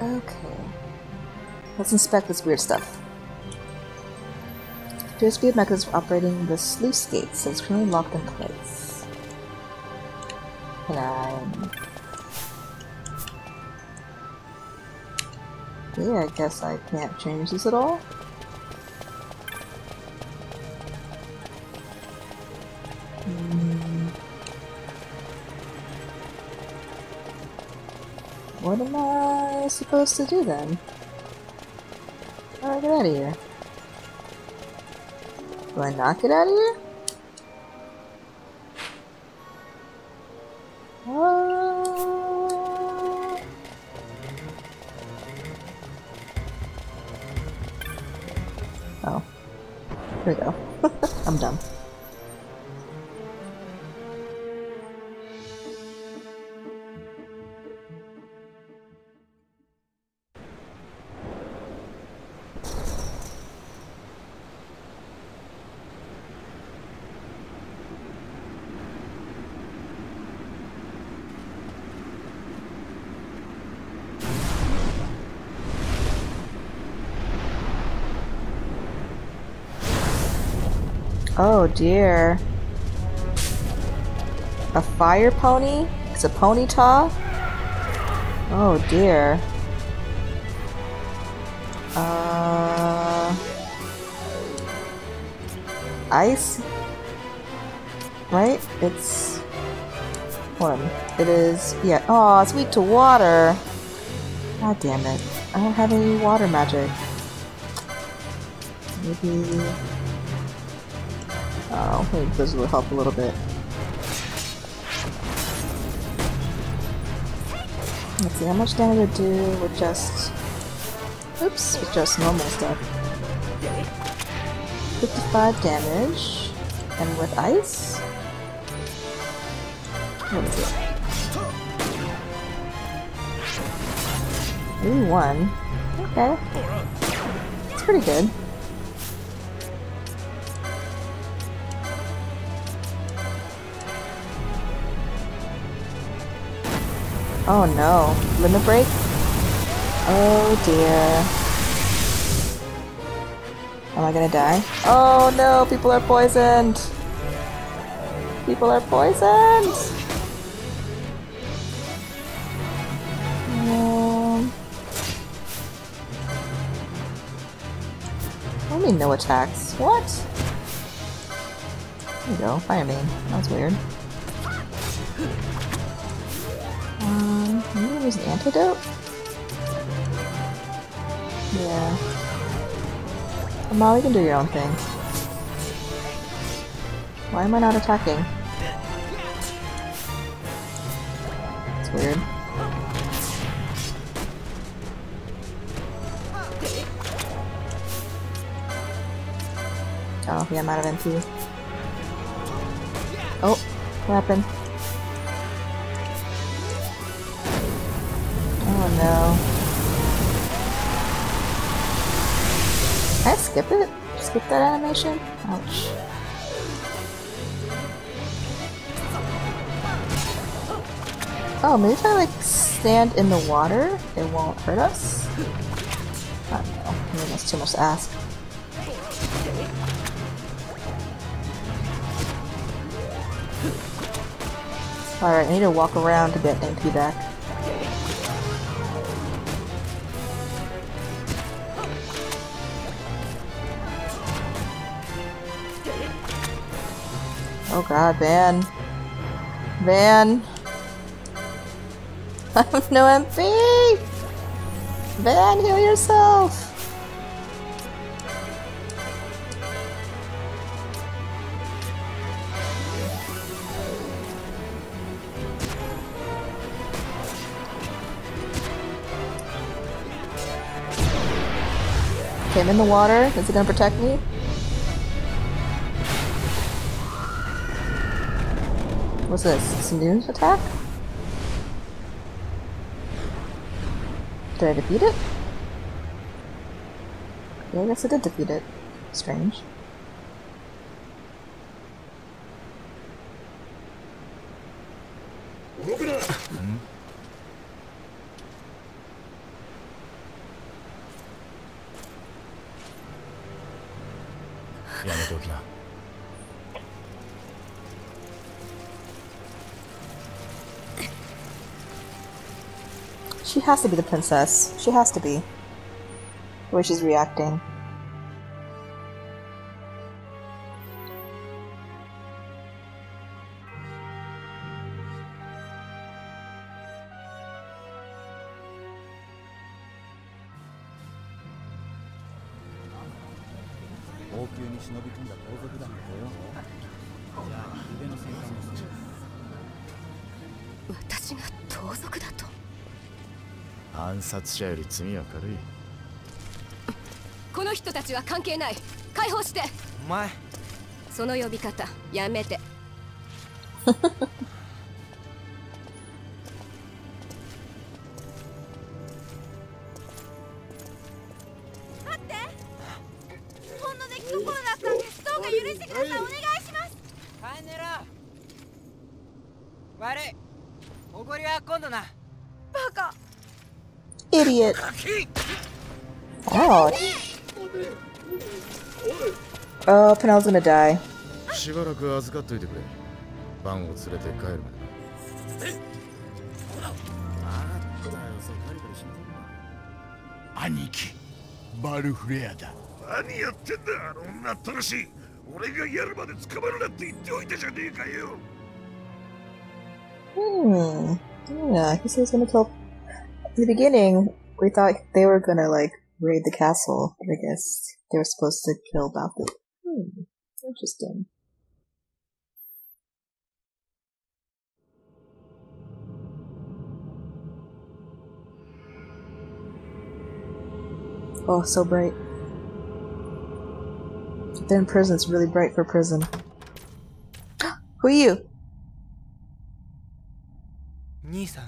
Okay. Let's inspect this weird stuff. Appears to be a mechanism operating the sluice gates, so it's currently locked in place. Can I... Yeah, I guess I can't change this at all. What am I supposed to do then? Alright, get out of here. Do I not get out of here? Oh. Here we go. I'm done. Oh dear. A fire pony? It's a ponyta? Oh dear. Ice? Right? It's... one. It is... yeah. Oh, it's weak to water! God damn it. I don't have any water magic. Maybe... oh, maybe this will help a little bit. Let's see, how much damage I do with just... oops, with just normal stuff. 55 damage. And with ice? What is it? 81. Okay. It's pretty good. Oh no. Limit break? Oh dear. Am I gonna die? Oh no, people are poisoned! People are poisoned! What do you mean no attacks? What? There you go, fire main. That was weird. Maybe use an antidote? Yeah. Amal, you can do your own thing. Why am I not attacking? It's weird. Oh, yeah, I'm out of MP. Oh, what happened? Oh no. Can I skip it? Skip that animation? Ouch. Oh, maybe if I like stand in the water, it won't hurt us? I don't know. Maybe that's too much to ask. Alright, I need to walk around to get MP back. Oh god, Van. Van! I have no MP! Van, heal yourself! Okay, I'm in the water. Is it gonna protect me? What's this? It's a new attack? Did I defeat it? Yeah, I guess I did defeat it. Strange. やめておきな。 She has to be the princess. She has to be. The way she's reacting. Watashi ga touzoku da to. 暗殺者より罪は軽い。 この人たちは関係ない。解放して。 お前、 その呼び方やめて。 待って。ほんの出来心だったんです。どうか許してください。お願いします。 帰んねろ。悪い。おごりは今度な。 バカ。 Idiot. Oh. Oh, Penel's gonna die. しばらく預かっといてくれ。バンを連れて帰るまで。 兄貴、バルフレアだ。 何やってんだ、あの女ったらしい。俺がやるまで捕まるなって言っておいたじゃねえかよ。 Yeah, he says he's gonna kill. In the beginning, we thought they were gonna, like, raid the castle, but I guess they were supposed to kill Baku. Interesting. Oh, so bright. If they're in prison, it's really bright for prison. Who are you? 兄さん。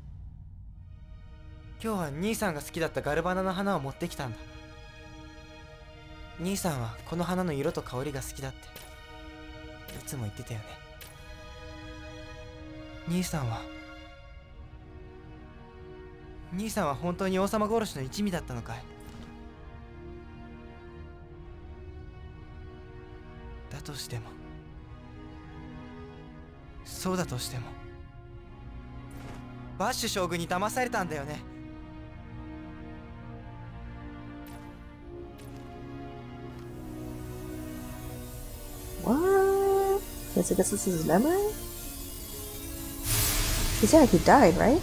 今日は兄さんが好きだったガルバナの花を持ってきたんだ。兄さんはこの花の色と香りが好きだっていつも言ってたよね。兄さんは本当に王様殺しの一味だったのかい。だとしても、そうだとしてもバッシュ将軍に騙されたんだよね。 What? Yes, I guess this is his memory? He said like he died, right?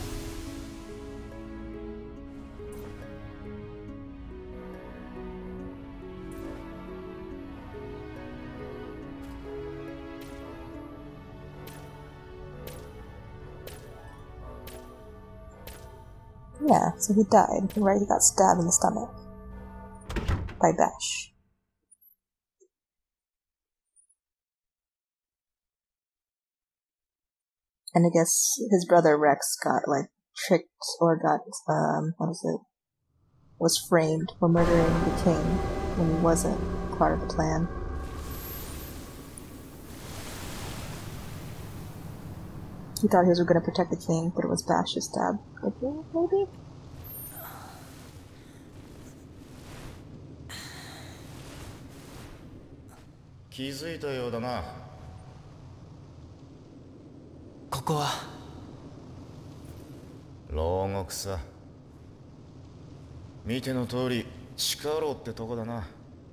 Yeah, so he died, right? He got stabbed in the stomach by Bash. And I guess his brother Rex got, like, tricked or got, was framed for murdering the king when he wasn't part of the plan. He thought he was going to protect the king, but it was Bash who stabbed the king, maybe? " ここは牢獄さ。見ての通り地下牢ってとこだな。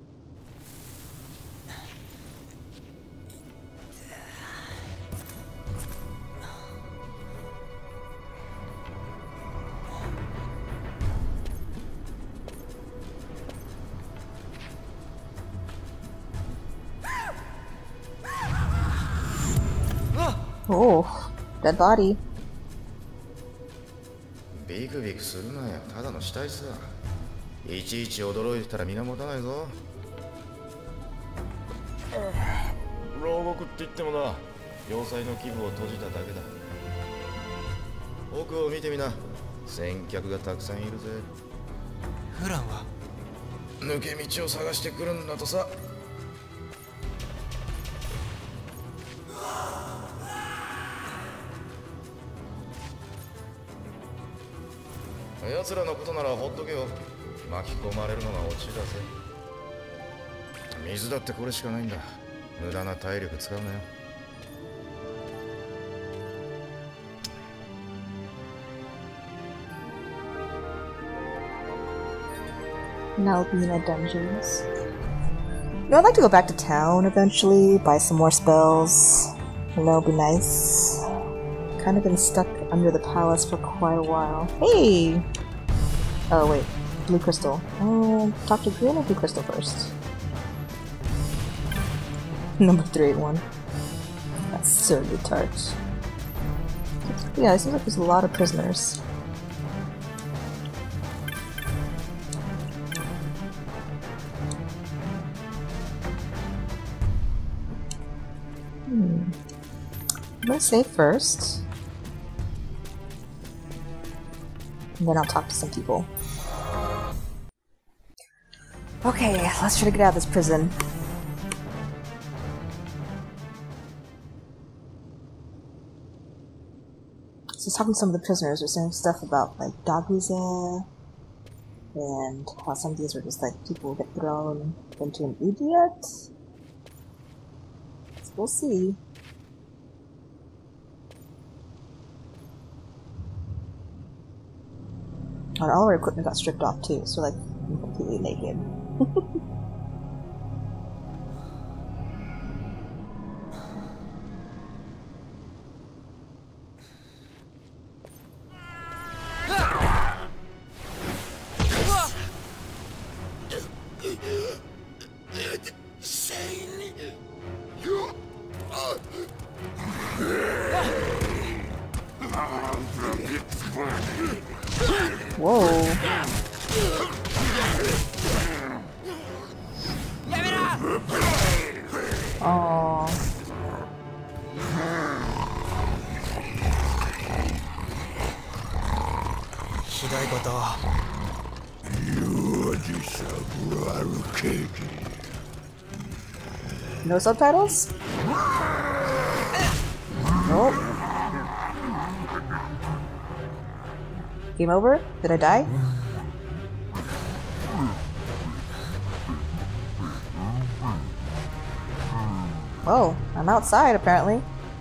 Oh, dead body. ビクビクするなよ、ただの死体さ。いちいち驚いてたら身が持たないぞ。牢獄って言ってもな、要塞の基部を閉じただけだ。奥を見てみな、先客がたくさんいるぜ。 フランは抜け道を探してくるんだとさ。奴らのことならほっとけよ。巻き込まれるのがオチだぜ。 水だってこれしかないんだ。無駄な体力使うなよ。 Nalbina Dungeons. You know, I'd like to go back to town eventually, buy some more spells. That'll be nice. Kind of been stuck under the palace for quite a while. Hey! Oh, wait. Blue Crystal. Talk to Green or Blue Crystal first? Number 381. That's so retard. Yeah, it seems like there's a lot of prisoners. I'm gonna save first. And then I'll talk to some people. Okay, let's try to get out of this prison. So talking to some of the prisoners, they're saying stuff about like Daguze and how some of these are just like people who get thrown into an idiot. So we'll see. And all our equipment got stripped off too, so like I'm completely naked. Whoa. Oh. No subtitles? Nope. Game over? Did I die? Oh, I'm outside apparently.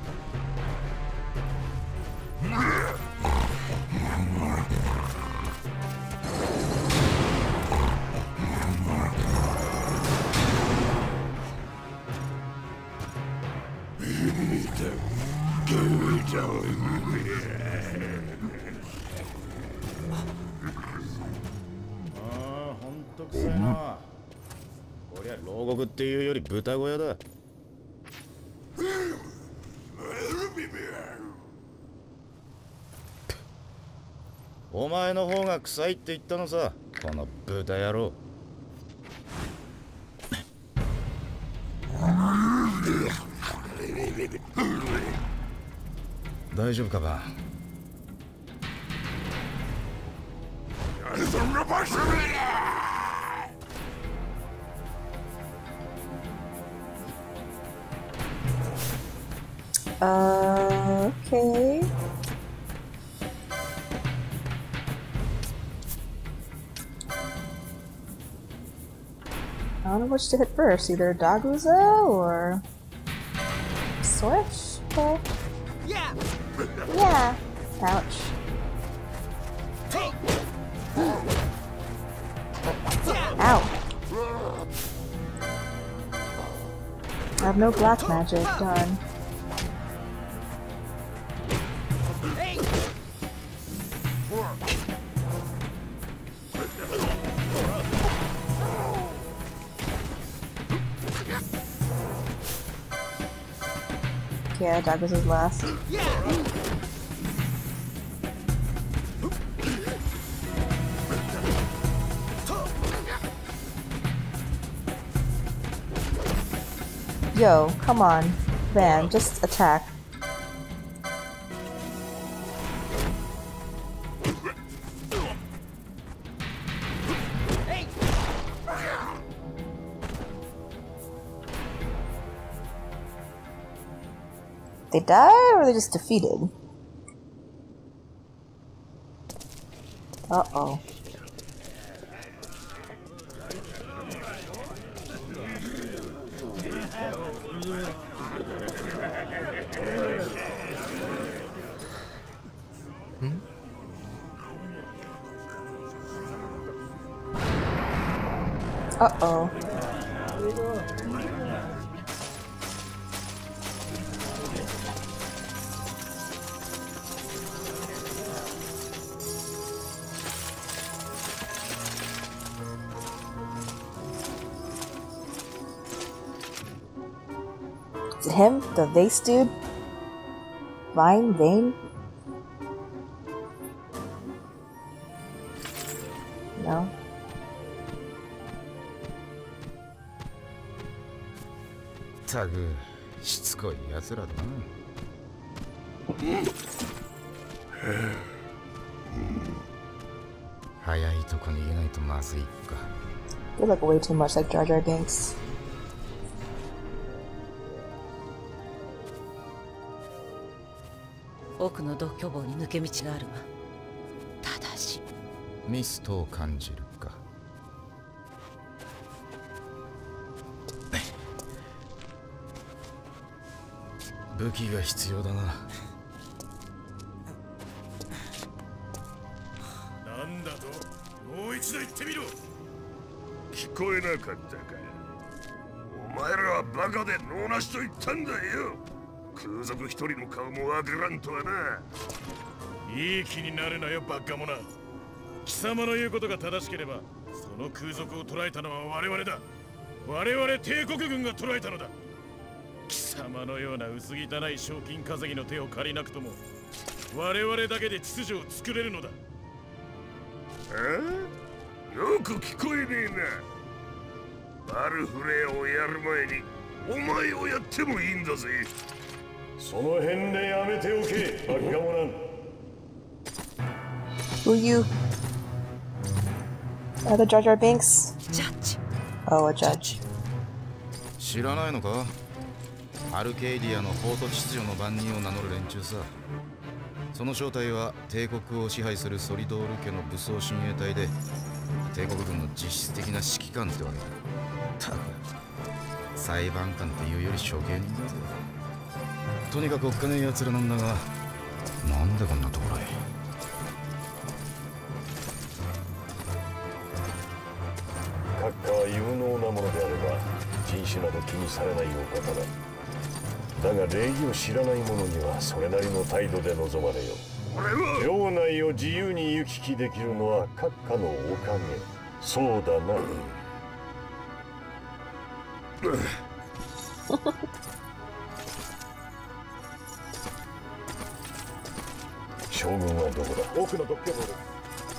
お前の方が臭いって言ったのさ、この豚野郎。大丈夫かバン。 Okay. I don't know which to hit first, either Daguze or Switch? Okay. Yeah. Yeah. Ouch. Ow. I have no black magic, darn. Yeah, Daguze is last. Yo, come on. Van, just attack. They die, or are they just defeated? Uh-oh. Uh-oh. Is it him? The vase dude? Vane? No? たくしつこい奴らだな。早いとこ逃げないとまずいか。 They look way too much like Jar Jar Binks. 奥の独居房に抜け道があるが、ただしミストを感じるか。武器が必要だな。 なんだと、もう一度言ってみろ。聞こえなかったか。お前らはバカで脳なしと言ったんだよ。空賊一人の顔もわからんとはな。いい気になるなよ、バカ者。貴様の言うことが正しければ、その空賊を捕らえたのは我々だ。我々帝国軍が捕らえたのだ。貴様のような薄汚い賞金稼ぎの手を借りなくとも、我々だけで秩序を作れるのだ。よく聞こえねえな。バルフレアをやる前にお前をやってもいいんだぜ。その辺でやめておけ、バカ者。 Who you? The Jar Jar Binks? ジャッジ。 Oh, a judge. 知らないのか？アルケイディアの法と秩序の番人を名乗る連中さ。その正体は帝国を支配するソリドール家の武装親衛隊で、帝国軍の実質的な指揮官ってわけだ。ただ裁判官っていうより処刑人だぜ。とにかくおっかねえ奴らなんだが、なんでこんなところへ。 閣下は有能なものであれば人種など気にされないお方だ。だが礼儀を知らない者にはそれなりの態度で臨まれよ。領内を自由に行き来できるのは閣下のおかげ。そうだな。将軍はどこだ？奥の独居房です。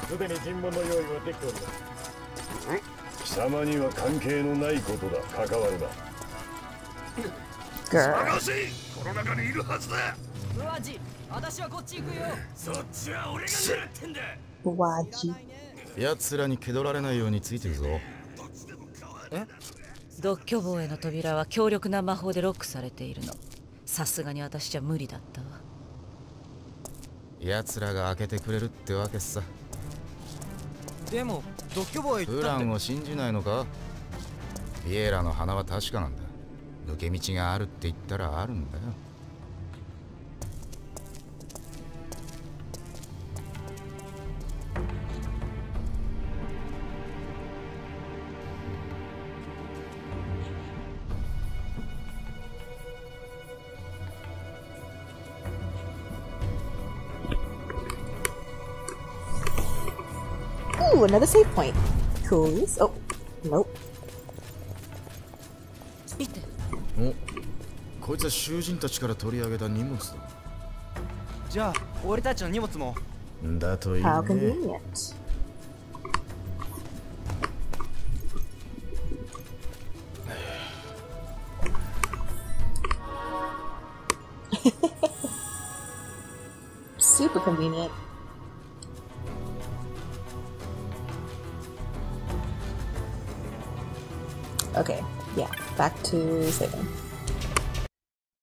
すでに尋問の用意はできております。貴様には関係のないことだ。関わるな。探せ！この中にいるはずだ。 マジ、私はこっち行くよ。 そっちは俺が狙ってんだ。 Waji. 奴らに気取られないようについてるぞ。 え？独居房への扉は強力な魔法でロックされているの。さすがに私じゃ無理だったわ。 奴らが開けてくれるってわけさ。 でも独居房へ行プったって。 ランを信じないのか？ピエラの花は確かなんだ。抜け道があるって言ったらあるんだよ。 Ooh, another save point. Coolies. Oh, nope. 見て。 お、こいつは囚人たちから取り上げた荷物だ。 じゃあ俺たちの荷物も。 だといいね。 How convenient. Super convenient. Okay, yeah, back to saving.